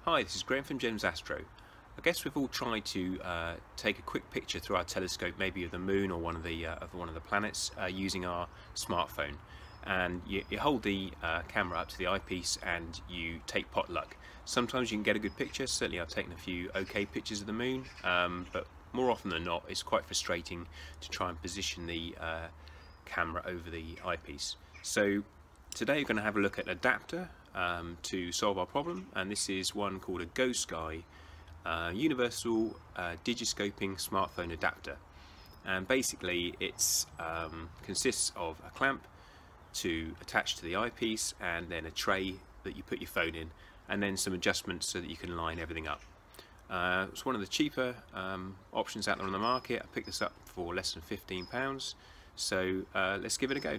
Hi, this is Graham from Astro. I guess we've all tried to take a quick picture through our telescope, maybe of the moon or one of the planets, using our smartphone. And you hold the camera up to the eyepiece and you take pot luck. Sometimes you can get a good picture. Certainly I've taken a few okay pictures of the moon, but more often than not it's quite frustrating to try and position the camera over the eyepiece. So today we're going to have a look at an adapter to solve our problem, and this is one called a Gosky Universal Digiscoping Smartphone Adapter. And basically it consists of a clamp to attach to the eyepiece, and then a tray that you put your phone in, and then some adjustments so that you can line everything up. It's one of the cheaper options out there on the market. I picked this up for less than £15, so let's give it a go.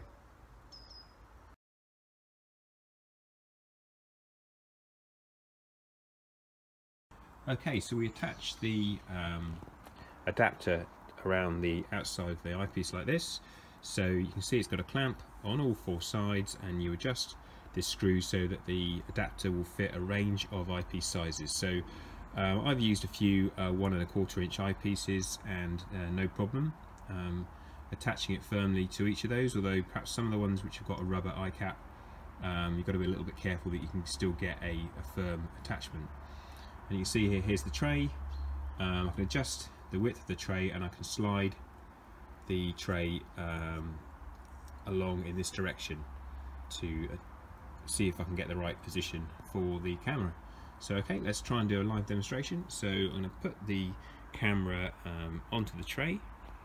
Okay, so we attach the adapter around the outside of the eyepiece like this. So you can see it's got a clamp on all four sides, and you adjust this screw so that the adapter will fit a range of eyepiece sizes. So I've used a few 1 1/4 inch eyepieces and no problem attaching it firmly to each of those, although perhaps some of the ones which have got a rubber eye cap, you've got to be a little bit careful that you can still get a firm attachment. And you can see here, here's the tray. I can adjust the width of the tray, and I can slide the tray along in this direction to see if I can get the right position for the camera. So okay, let's try and do a live demonstration. So I'm going to put the camera onto the tray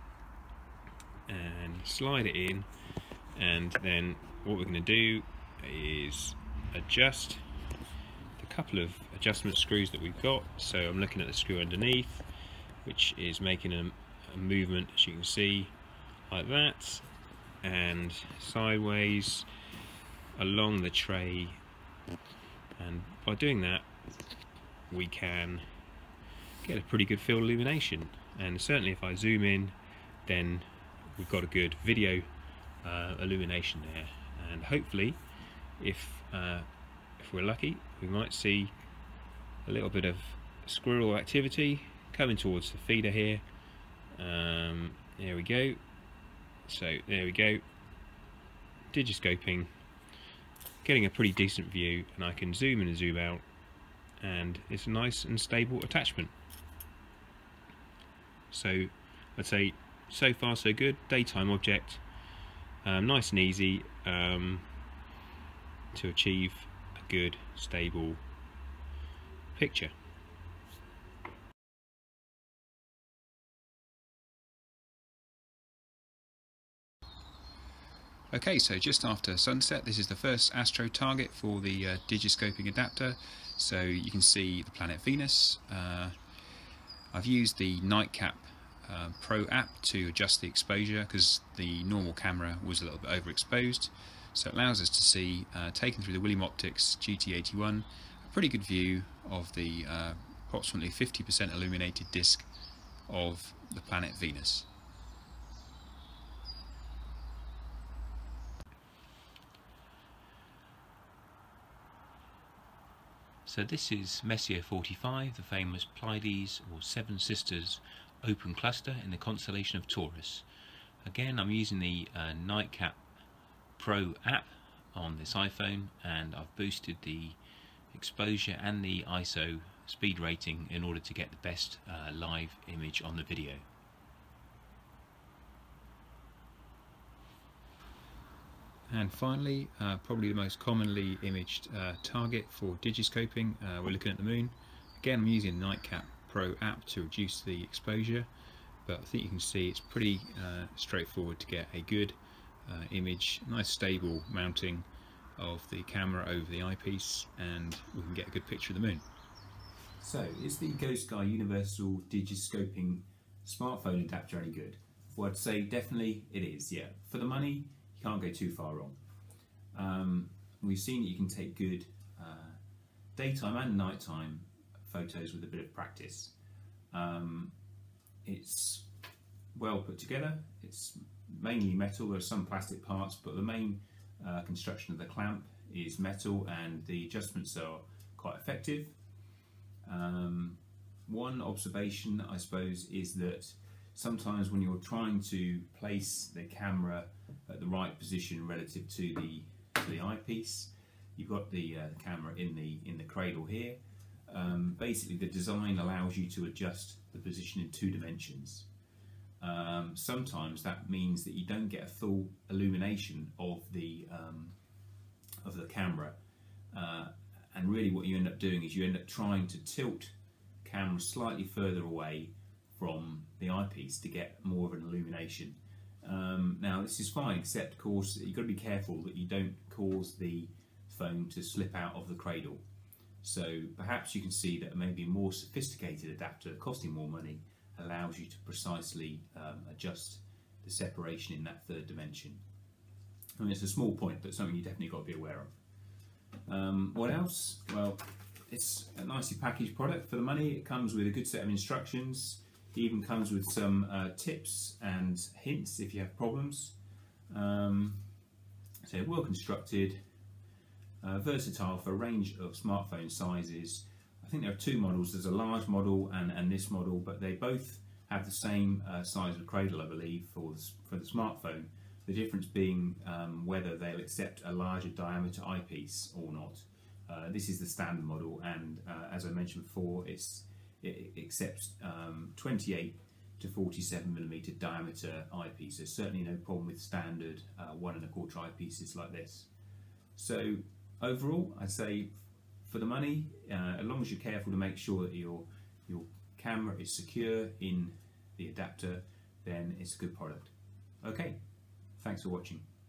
and slide it in, and then what we're going to do is adjust a couple of adjustment screws that we've got. So I'm looking at the screw underneath, which is making a movement, as you can see, like that, and sideways along the tray. And by doing that we can get a pretty good field illumination, and certainly if I zoom in, then we've got a good video illumination there. And hopefully if we're lucky, we might see a little bit of squirrel activity coming towards the feeder here. There we go. So there we go, digiscoping, getting a pretty decent view, and I can zoom in and zoom out, and it's a nice and stable attachment. So I'd say so far so good. Daytime object, nice and easy to achieve a good stable picture. Okay, so just after sunset, this is the first Astro target for the Digiscoping adapter. So you can see the planet Venus. I've used the Nightcap Pro app to adjust the exposure because the normal camera was a little bit overexposed. So it allows us to see, taken through the William Optics GT81, a pretty good view of the approximately 50% illuminated disk of the planet Venus. So this is Messier 45, the famous Pleiades or Seven Sisters open cluster in the constellation of Taurus. Again, I'm using the Nightcap Pro app on this iPhone, and I've boosted the exposure and the ISO speed rating in order to get the best live image on the video. And finally, probably the most commonly imaged target for digiscoping, we're looking at the moon. Again, I'm using the Nightcap Pro app to reduce the exposure, but I think you can see it's pretty straightforward to get a good image, nice stable mounting of the camera over the eyepiece, and we can get a good picture of the moon. So, is the Gosky Universal Digiscoping Smartphone Adapter any good? Well, I'd say definitely it is, yeah. For the money, you can't go too far wrong. We've seen that you can take good daytime and nighttime photos with a bit of practice. It's well put together. It's mainly metal. There are some plastic parts, but the main construction of the clamp is metal, and the adjustments are quite effective. One observation, I suppose, is that sometimes when you're trying to place the camera at the right position relative to the eyepiece, you've got the camera in the cradle here. Basically, the design allows you to adjust the position in 2 dimensions. Sometimes that means that you don't get a full illumination of the camera, and really what you end up doing is you end up trying to tilt camera slightly further away from the eyepiece to get more of an illumination. Now this is fine, except of course you've got to be careful that you don't cause the phone to slip out of the cradle. So perhaps you can see that maybe a more sophisticated adapter costing more money allows you to precisely adjust the separation in that 3rd dimension. I mean, it's a small point, but something you definitely got to be aware of. What else? Well, it's a nicely packaged product for the money. It comes with a good set of instructions. It even comes with some tips and hints if you have problems. So well constructed, versatile for a range of smartphone sizes. I think there are 2 models. There's a large model and this model, but they both have the same size of cradle, I believe, for the smartphone. The difference being whether they'll accept a larger diameter eyepiece or not. This is the standard model, and as I mentioned before, it accepts 28 to 47mm diameter eyepiece. There's certainly no problem with standard 1 1/4 eyepieces like this. So overall, I'd say for the money, as long as you're careful to make sure that your camera is secure in the adapter, then it's a good product. Okay, thanks for watching.